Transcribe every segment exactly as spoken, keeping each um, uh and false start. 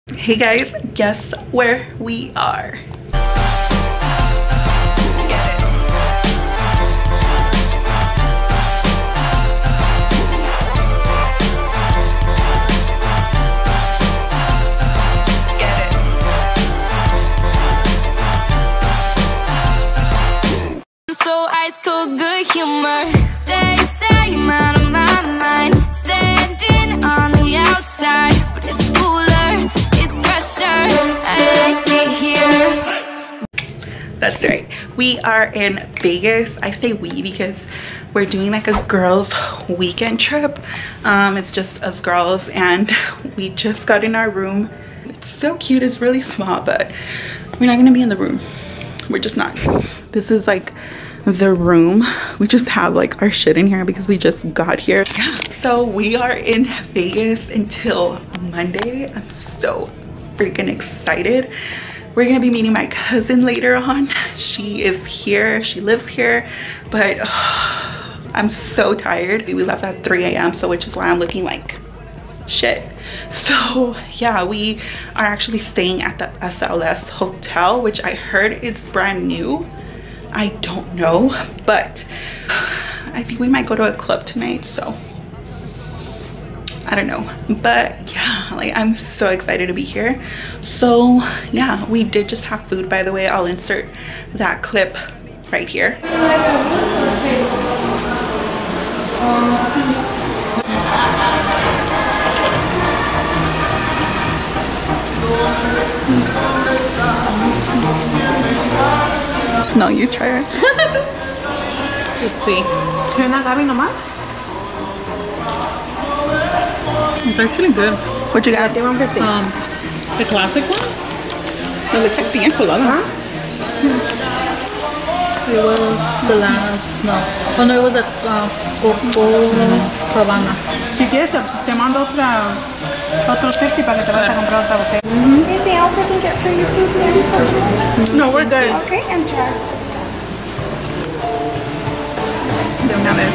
Hey guys, guess where we are? So ice cold good humor. They say I'm out of my mind, standing on the outside, but it's cooler, it's fresher. I like it here. That's right. We are in Vegas. I say we because we're doing like a girls weekend trip. Um, it's just us girls, and we just got in our room. It's so cute. It's really small, but we're not gonna be in the room. We're just not. This is like the room. We just have like our shit in here because we just got here. Yeah. So we are in Vegas until Monday. I'm so freaking excited. We're gonna be meeting my cousin later on. She is here, she lives here, but uh, I'm so tired. We left at three A M so which is why I'm looking like shit. So yeah, we are actually staying at the S L S hotel, which I heard is brand new. I don't know, but I think we might go to a club tonight, so I don't know. But yeah, like I'm so excited to be here. So yeah, we did just have food, by the way. I'll insert that clip right here. No, you try it. Let's see. You're not having no more? It's actually good. What you got? Um, the classic one? It looks like pina colada. Huh? It was the last, no. Oh no, it was a uh, Coco Cabana. Si quieres, te mando otra, otro fifty para que te vayas a comprar otra botella. Anything else I can get for you, food, maybe something? No, we're good. Okay, and try. De una vez.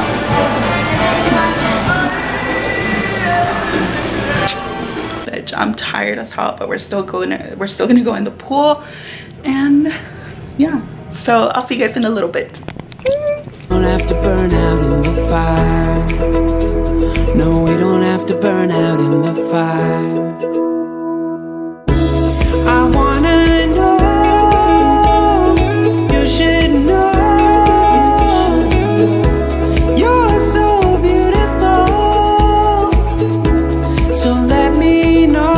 Bitch, I'm tired as hell, but we're still going to, we're still gonna go in the pool, and yeah. So I'll see you guys in a little bit. Don't have to burn out in the fire. No, we don't have to burn out in the fire. I wanna know, you should know, you're so beautiful, so let me know.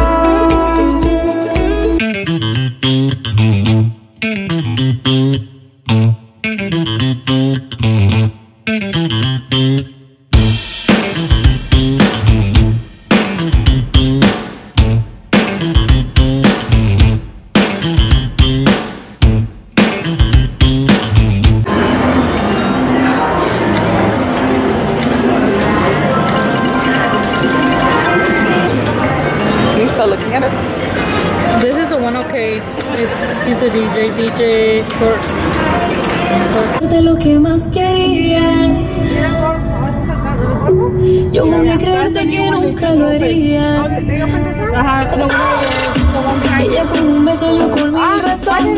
You're still looking at it? This is the one, okay. It's, it's a D J, D J short. De lo que más quería, yo voy a creerte que nunca lo haría. Ajá, the one behind. Ella con un beso, yo con mil razones.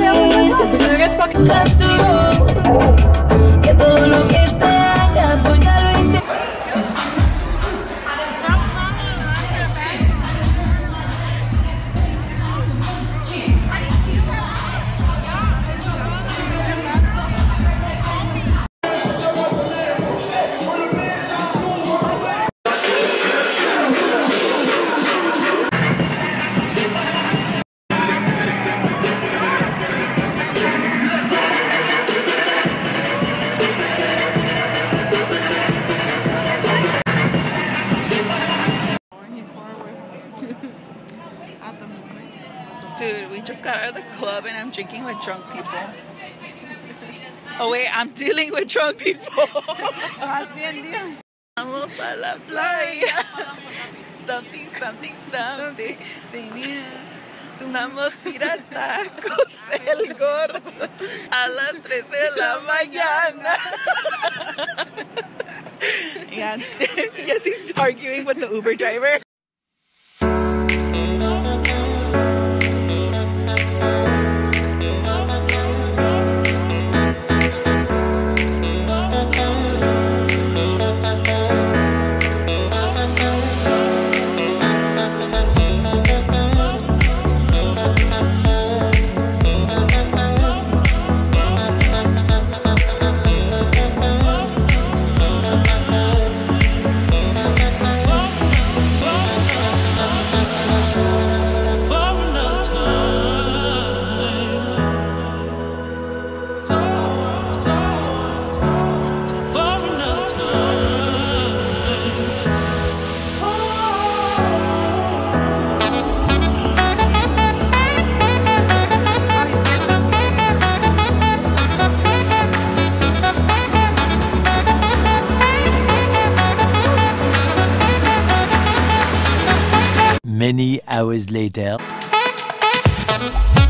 Castigo, que todo lo que te haga, pues ya lo hice. Dude, we just got out of the club and I'm drinking with drunk people. Oh wait, I'm dealing with drunk people. Vamos a la playa. Something, something, something. Vamos a ir a tacos el gordo a las tres de la mañana. Yeah, yes, he's arguing with the Uber driver. Many hours later.